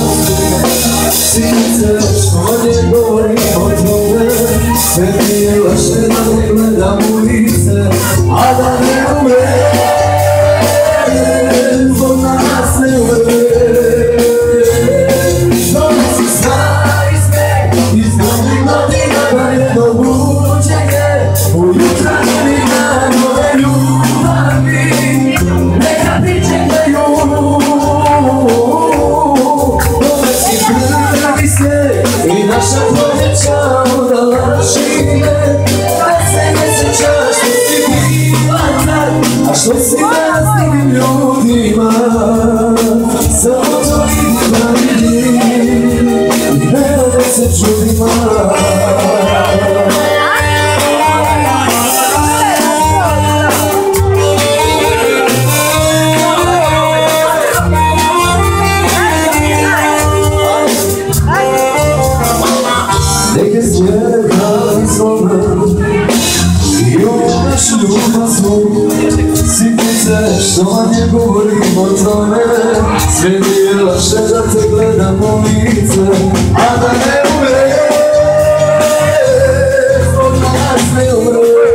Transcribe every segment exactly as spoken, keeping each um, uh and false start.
Sinice, što ne govorim o tome, sve mi je laše da ne gledam u lice, a da ne umrem, zbog nas ne umrem. Donosi stari smeh iz dobrih godina na jedno buđenje, ujutra mi na nove ljubavi, neka pričekaju. I naša dvojeća udala šine, da se ne sećaš što si bila tad, a što si nas drugim ljudima. Samo to vidim da vidim i ne da se čudima. Neke smjere pravi zlobe i ovu našu ljubav zlu. Sitnice, što vam je govorim o tome, sve mi je laše da te gledam u lice, a da ne umrem, zbog nas ne umrem.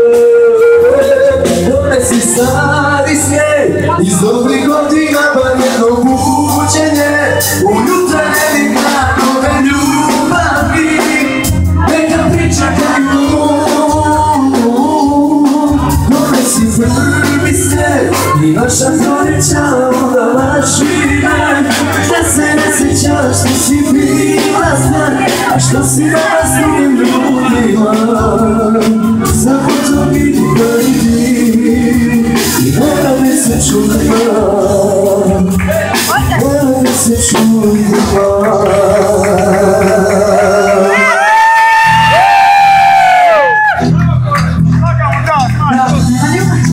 Donesi stari smijeh iz dobrih godina, bar jedno buđenje, ujutra ne vidim na nove ljubavi, neka pričekaju. Donesi prvi sneg i naša dvojeća udala šine, da se ne sećaš što si bila znak, a što si nas drugim ljudima. Samo to vidim da vidim i ne radi se čudima, ne radi se čudima.